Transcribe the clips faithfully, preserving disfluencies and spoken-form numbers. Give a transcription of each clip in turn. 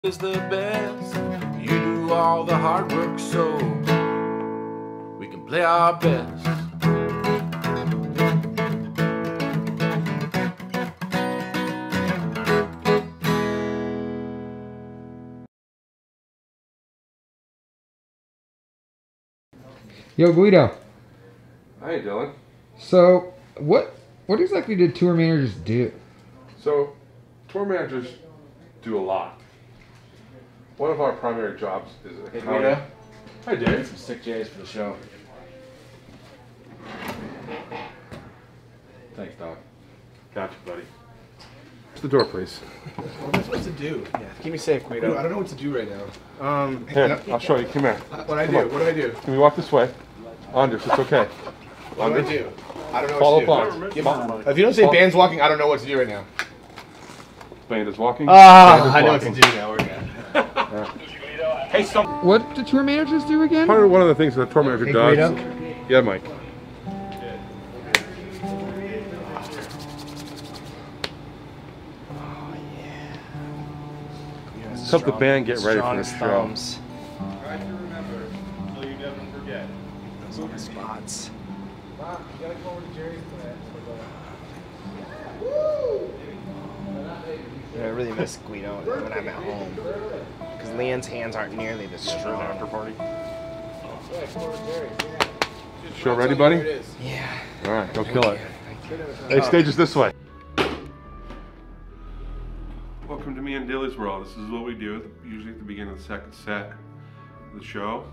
is the best. You do all the hard work so we can play our best. Yo, Guido. Hi, Dylan. So, what what exactly did tour managers do? So, tour managers do a lot. One of our primary jobs is Hey, accounting. Guido. Hi, Dave. Some sick J's for the show. Thanks, dog. Gotcha, buddy. Where's the door, please? What am I supposed to do? Yeah, keep me safe, Guido. Dude, I don't know what to do right now. Um, Here, I'll show you. Come here. What do I do? on. What do I do? Can we walk this way? Anders, it's okay. What do I do? I don't know Follow what to do. Bond. Give Bond. me- If you don't say band's walking, I don't know what to do right now. Band is walking. Ah, Band is I know what walking. to do now. We're good. Hey, some. What do tour managers do again? Part of one of the things that the tour manager Hey, does. Guido. Yeah, Mike. Let's help the band get ready for the show. thumbs. Try to remember, so you never forget. Those are the spots. Mom, you gotta come over to Jerry's plant. Yeah, I really miss Guido when I'm at home. Because Leanne's hands aren't nearly this strong. After party. Yeah, come over to Jerry's. Show ready, buddy? Here it is. Yeah. All right, go kill it. Thank you. Hey, stage is this way. Welcome to me and Daly's World. This is what we do, usually at the beginning of the second set of the show.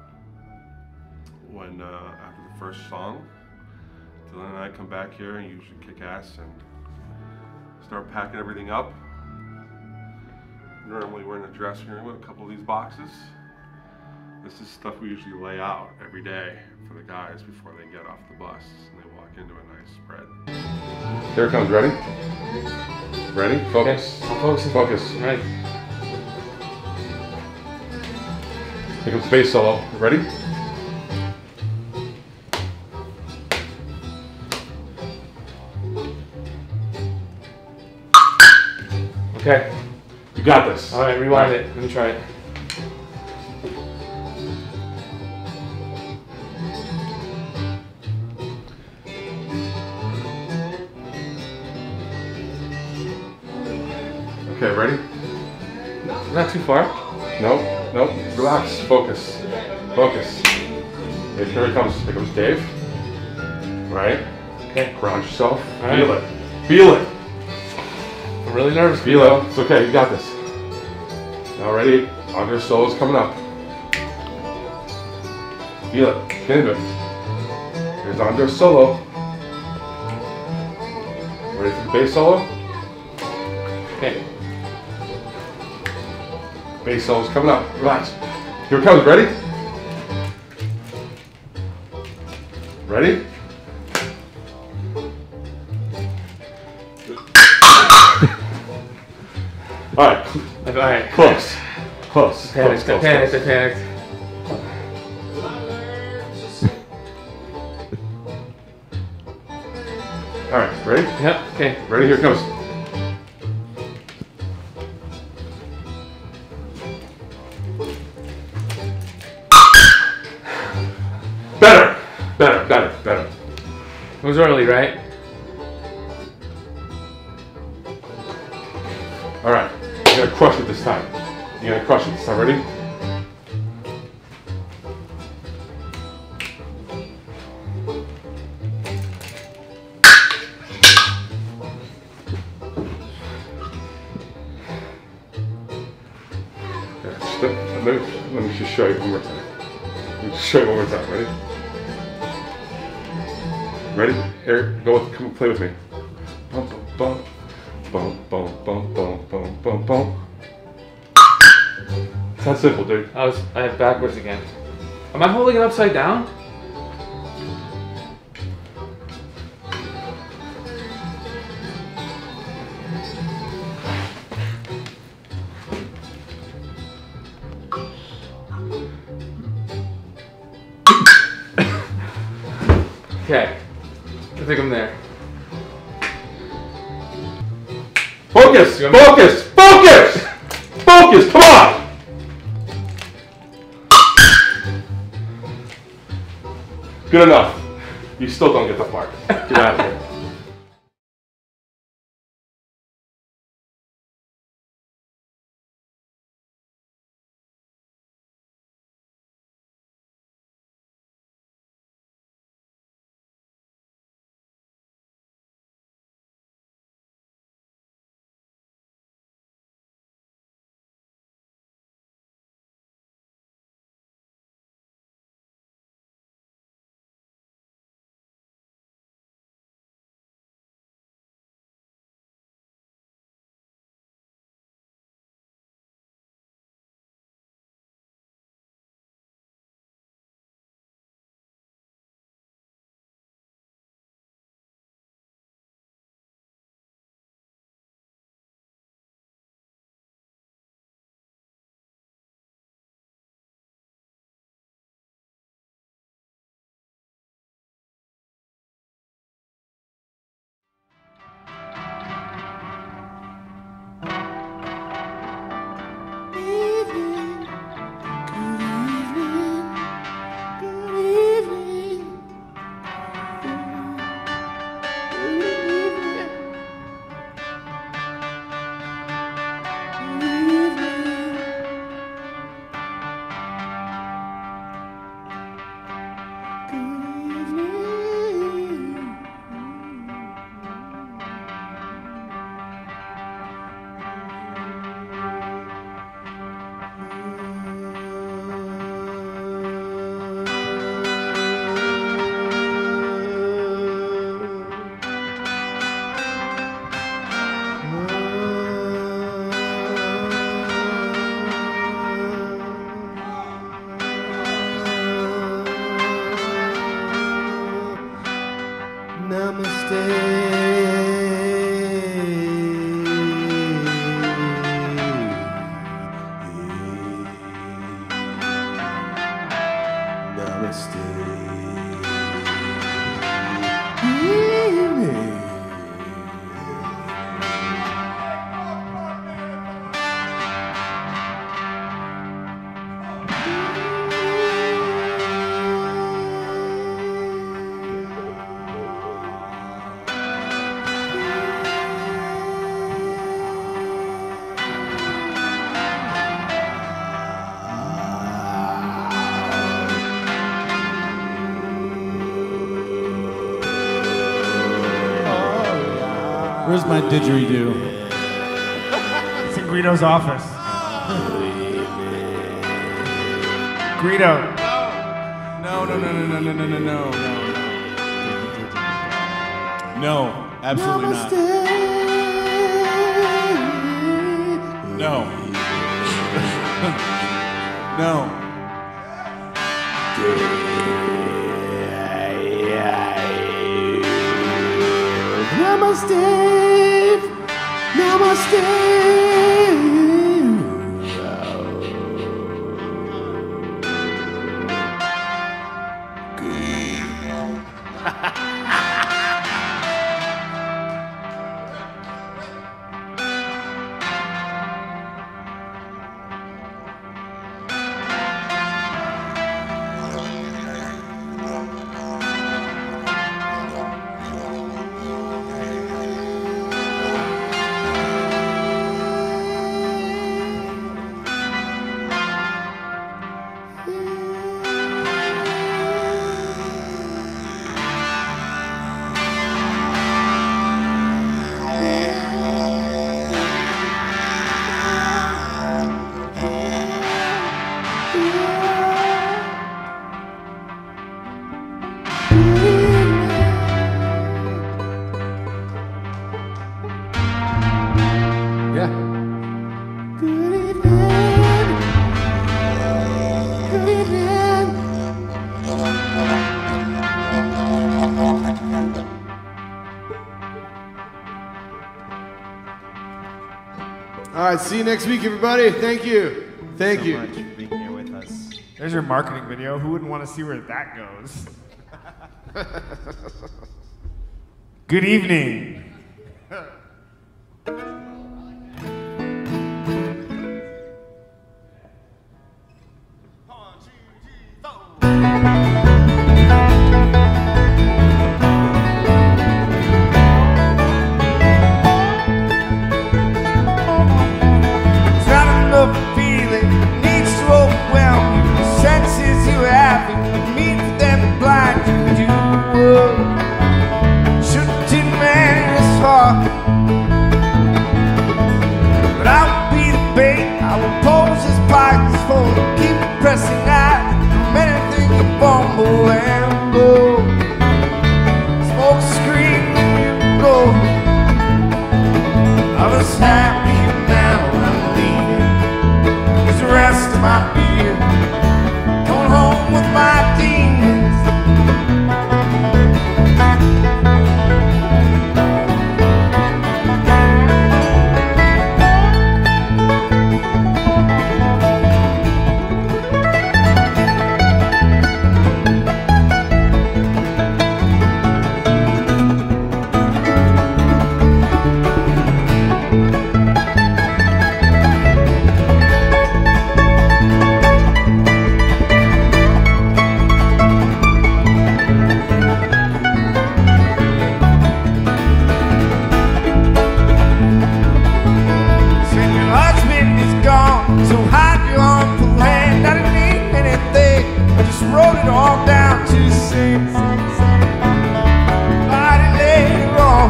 When, uh, after the first song, Dylan and I come back here and usually kick ass and start packing everything up. Normally we're in the dressing room with a couple of these boxes. This is stuff we usually lay out every day for the guys before they get off the bus and they walk into a nice spread. Here it comes, ready? Ready? Focus. Okay, I'm focusing. Focus. Right. Here comes bass solo. Ready? Okay. You got this. All right, rewind it. Let me try it. Okay, ready? Not too far. No, no. Relax. Focus. Focus. Here, here it comes. Here comes Dave. Right? Okay. Ground yourself. All Feel right. it. Feel it. I'm really nervous. Feel it. It's okay. You got this. Now ready? Under solo's coming up. Feel it. Get into it. Here's under solo. Ready for the bass solo? Okay. Bass solo's coming up. Relax. Here it comes. Ready? Ready? All right. All right. Close. Close. Panicked. Close, I close, panicked. I close. panicked. All right. Ready? Yep. Okay. Ready? Here it comes. Better. Better. Better. Better. It was early, right? All right. You're gonna crush it this time. You're gonna crush it this time. Ready? Yeah, just, let, me, let me just show you one more time. Let me just show you one more time. Ready? Ready? Here, go with, come play with me. Bum, bum, bum, bum, bum, bum, bum, bum, bum. It's that simple, dude. I was. I have backwards again. Am I holding it upside down? Okay. I think I'm there. Focus! Focus! Focus! Focus! Focus, come on! Good enough. You still don't get the part. Get out of here. Where's my didgeridoo? It's in Guido's office. Guido. No, no, no, no, no, no, no, no, no, no. No, absolutely not. No. No. Namaste, namaste. All right, see you next week, everybody. Thank you. Thank so you. much for being here with us. There's your marketing video. Who wouldn't want to see where that goes? Good evening. of feeling needs to overwhelm you. The senses you have, meet for them blind you do. Shouldn't do man this far, but I will be the bait. I will pose as pockets full, keep pressing out from anything you fumble and go. Smoke screen when you go. I was happy, now I'm leaving. Here's the rest of my beer, going home with my demons. Wrote it all down to say body later on.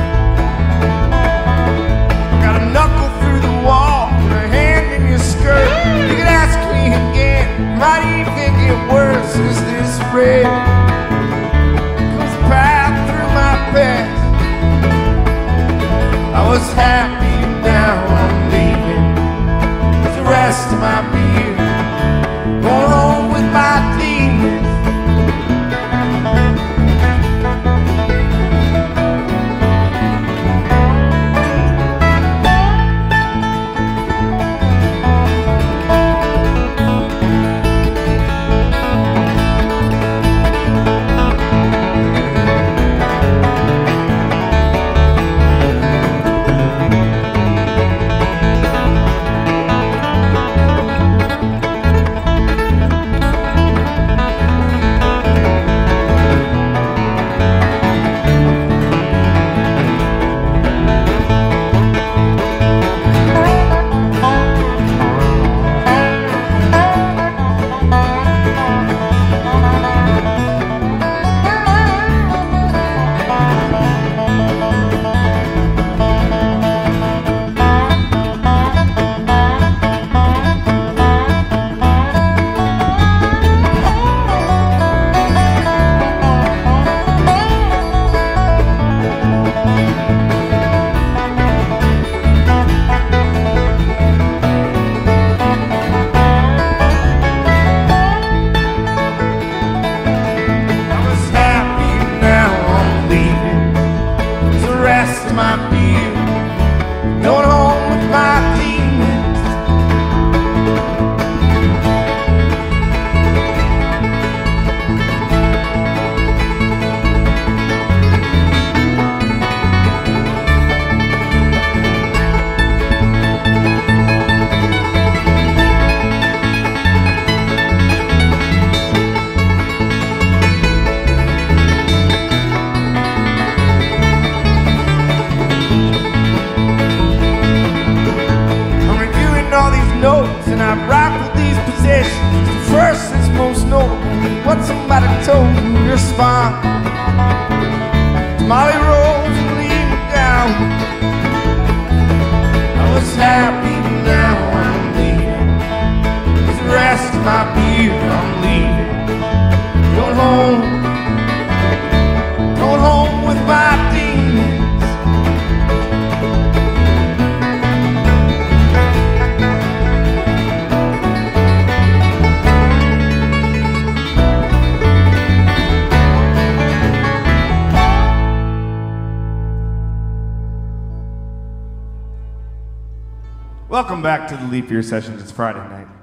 Got a knuckle through the wall and a hand in your skirt. You could ask me again, why do you think it worse? Is this red? Comes a path through my past. I was happy, now I'm leaving. It's the rest of my beer, going home with my demons. Somebody told me your spine. Molly rolls and lead me down. I was happy, now I'm leaving. It's the rest of my beer, I'm leaving. Going home, going home with my demons. Welcome back to the Leap Year Sessions. It's Friday night.